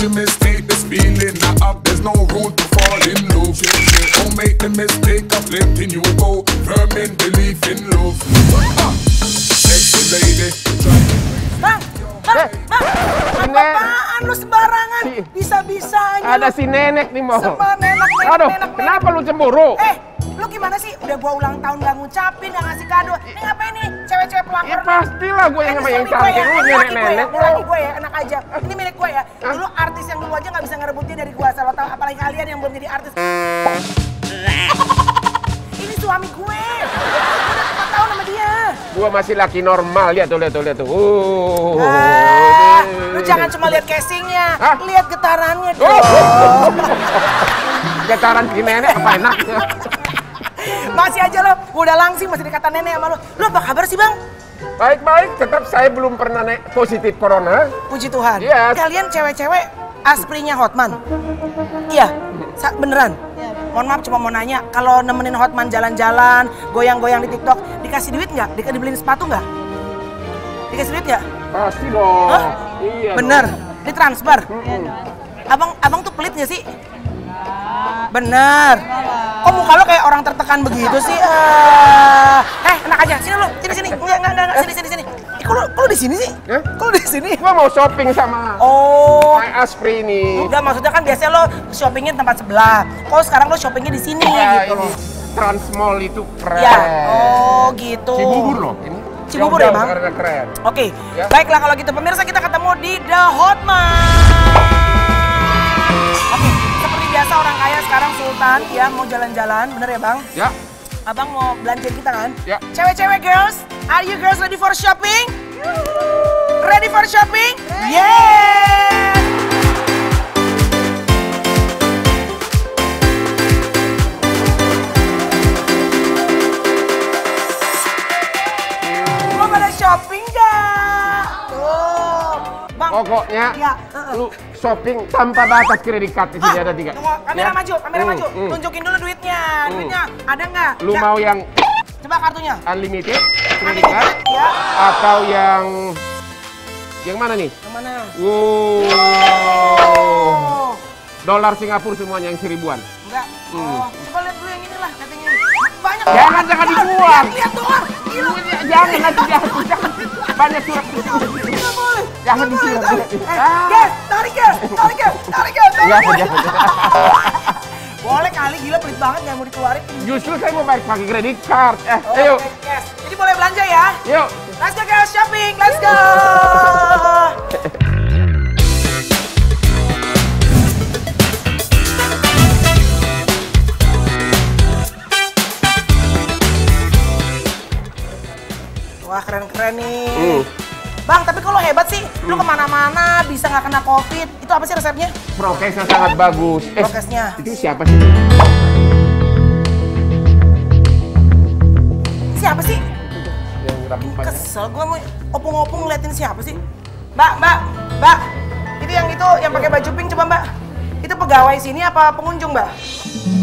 the mistake, this feeling I have, there's no room to fall in love. Don't make the mistake of letting you go, firm in belief in love. Sexy lady, Bang, apaan lu sembarangan? Bisa-bisanya. Ada si nenek nih mau. Sama nenek. Aduh, kenapa lu cemburu? Lu gimana sih? Udah gua ulang tahun gak ngucapin, gak ngasih kado. Ini ngapain nih? Cewek-cewek pelakor. Ya pastilah gue yang sama yang cantik. Lu nenek-nenek. Ini lagi gue ya, enak aja. Ini milik gue ya. Dulu artis yang dulu aja gak bisa ngerebut dia dari gua. Selalu tahu, apalagi kalian yang belum jadi artis. Ini suami gue. Udah 4 tahun sama dia. Gua masih laki normal, lihat tuh. Lu jangan cuma lihat casingnya, lihat getarannya dong. Getaran si nenek apa enaknya? Masih aja lo, udah langsing masih dikata nenek sama lo. Lo apa kabar sih bang? Baik-baik, tetap saya belum pernah positif corona. Puji Tuhan. Yes. Kalian cewek-cewek asprinya Hotman? Iya, beneran? Mohon maaf cuma mau nanya, kalau nemenin Hotman jalan-jalan, goyang-goyang di TikTok, dikasih duit nggak? Dibeliin sepatu nggak? Dikasih duit nggak? Pasti dong. Hah? Iya. Bener, ditransfer. Abang tuh pelit nggak sih? Bener. Kok muka lo kayak orang tertekan begitu sih? Enak aja, sini lo, sini. Enggak, sini. Kok lo di sini sih? Kok lo di sini? Gua mau shopping sama My Aspri ini. Enggak, maksudnya kan biasanya lo shoppingnya tempat sebelah. Kok sekarang lo shoppingnya di sini gitu loh. Transmall itu keren. Ya, oh gitu. Cibubur loh ini. Cibubur ya, Bang? Keren. Oke, ya. Baiklah kalau gitu pemirsa kita ketemu di The Hotman. Oke, seperti biasa orang kaya sekarang Sultan ya mau jalan-jalan, bener ya Bang? Ya. Abang mau belanjain kita kan? Ya. Cewek-cewek girls, are you girls ready for shopping? Ready for shopping? Yeah! Mau pada shopping gak? Tuh, Bang. Pokoknya ya, lu shopping tanpa batas kredit card di sini ada 3. Tunggu, kamera maju. Tunjukin dulu duitnya. Duitnya ada nggak? Lu mau yang coba kartunya. Unlimited kredit card Ya. atau yang mana nih? Yang mana? Wow. Dolar Singapura semuanya yang 1000-an. Enggak. Coba lihat dulu yang inilah katanya. Banyak. Jangan dibuang. Lihat doang. Gila. Jangan. Banyak surat. Nggak boleh. Jangan disiram. Guys, tarik ya. Boleh kali, gila pelit banget nggak mau dikeluarin. Justru saya mau pakai kredit card. Ayo. Yes. Jadi boleh belanja ya. Yuk. Let's go girls shopping. Let's go. Wah keren-keren nih. Bang, tapi kalau hebat sih, lu kemana-mana bisa nggak kena COVID. Itu apa sih resepnya? Prokesnya sangat bagus. Prokesnya. Itu siapa sih? Siapa sih? Yang rambut panjang. Kesel gue mau opung-opung ngeliatin siapa sih? Mbak. Itu yang pakai baju pink coba Mbak. Itu pegawai sini apa pengunjung Mbak?